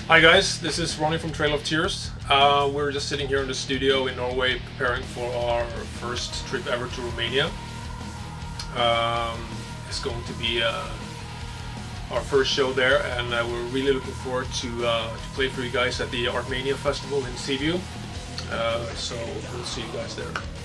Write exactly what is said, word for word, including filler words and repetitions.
Hi guys, this is Ronnie from Trail of Tears. Uh, we're just sitting here in the studio in Norway preparing for our first trip ever to Romania. Um, it's going to be uh, our first show there, and uh, we're really looking forward to, uh, to play for you guys at the ARTmania festival in Sibiu. Uh, so we'll see you guys there.